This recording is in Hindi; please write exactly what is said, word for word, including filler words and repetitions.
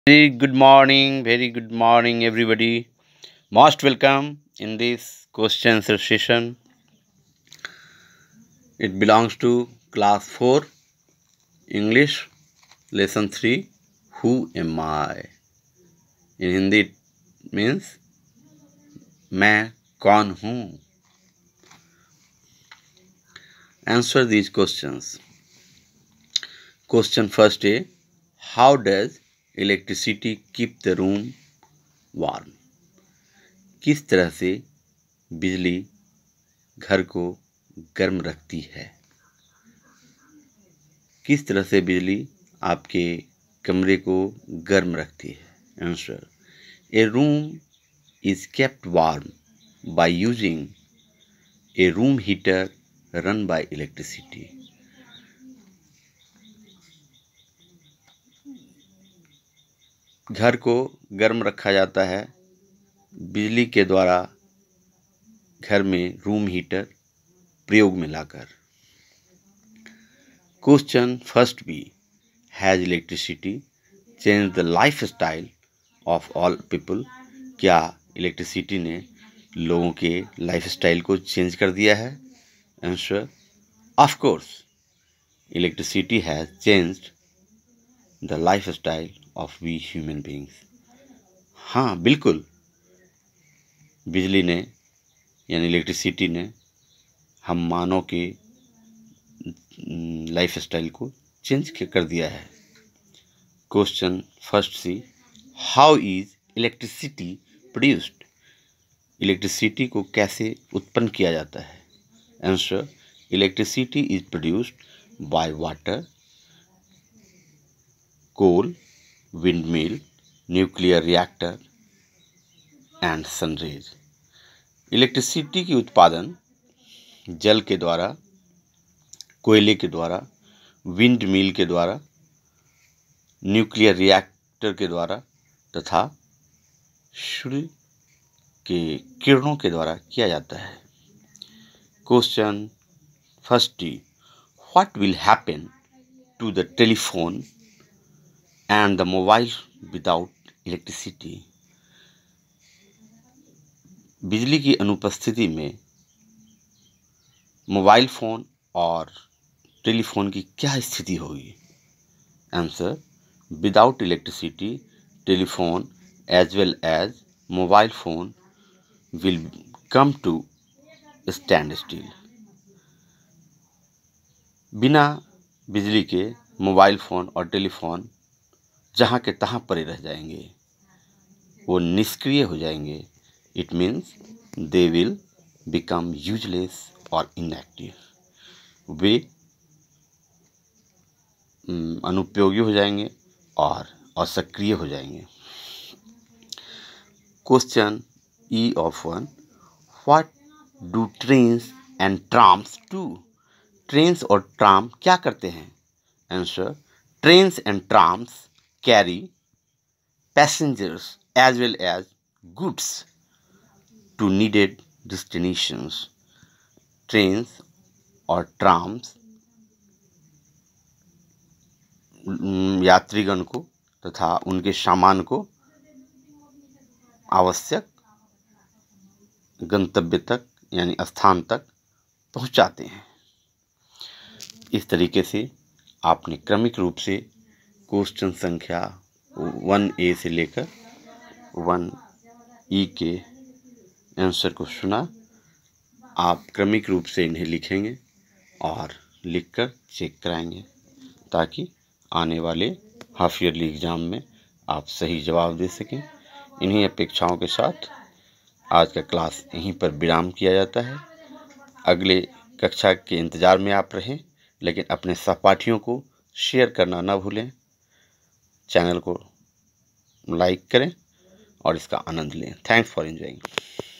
Very good morning, very good morning, everybody. Most welcome in this question answer session. It belongs to class four, English, lesson three. Who am I? In Hindi, it means मैं कौन हूँ? Answer these questions. Question first A. How does electricity keep the room warm? किस तरह से बिजली घर को गर्म रखती है? किस तरह से बिजली आपके कमरे को गर्म रखती है? Answer: a room is kept warm by using a room heater run by electricity. घर को गर्म रखा जाता है बिजली के द्वारा घर में रूम हीटर प्रयोग में लाकर. Question first B. Has electricity change the life style of all people? क्या इलेक्ट्रिसिटी ने लोगों के लाइफ स्टाइल को चेंज कर दिया है? Answer: of course, electricity has changed the life style of we human beings. हाँ, बिल्कुल, बिजली ने यानी इलेक्ट्रिसिटी ने हम मानव के लाइफ स्टाइल को चेंज कर दिया है. Question first C. How is electricity produced? Electricity को कैसे उत्पन्न किया जाता है? Answer: electricity is produced by water, coal, windmill, nuclear reactor and sunrays. Electricity की उत्पादन जल के द्वारा, कोयले के द्वारा, विंड मिल के द्वारा, न्यूक्लियर रिएक्टर के द्वारा तथा सूर्य के किरणों के द्वारा किया जाता है. Question first D. What will happen to the telephone and the mobile without electricity? बिजली की अनुपस्थिति में मोबाइल फ़ोन और टेलीफोन की क्या स्थिति होगी? Answer: without electricity telephone as well as mobile phone will come to stand still. बिना बिजली के मोबाइल फ़ोन और टेलीफोन जहाँ के तहाँ पड़े रह जाएंगे, वो निष्क्रिय हो जाएंगे. It means they will become useless और इनएक्टिव. वे अनुपयोगी हो जाएंगे और असक्रिय हो जाएंगे. Question E of one. What do trains and trams do? Trains और ट्राम क्या करते हैं? Answer: trains and trams carry passengers as well as goods to needed destinations. Trains और ट्राम्स यात्रीगण को तथा उनके सामान को आवश्यक गंतव्य तक यानी स्थान तक पहुंचाते हैं. इस तरीके से आपने क्रमिक रूप से क्वेश्चन संख्या वन ए से लेकर वन ई के आंसर को सुना. आप क्रमिक रूप से इन्हें लिखेंगे और लिखकर चेक कराएंगे ताकि आने वाले हाफ ईयरली एग्ज़ाम में आप सही जवाब दे सकें. इन्हीं अपेक्षाओं के साथ आज का क्लास यहीं पर विराम किया जाता है. अगले कक्षा के इंतज़ार में आप रहें, लेकिन अपने सहपाठियों को शेयर करना ना भूलें. चैनल को लाइक करें और इसका आनंद लें. Thanks for enjoying.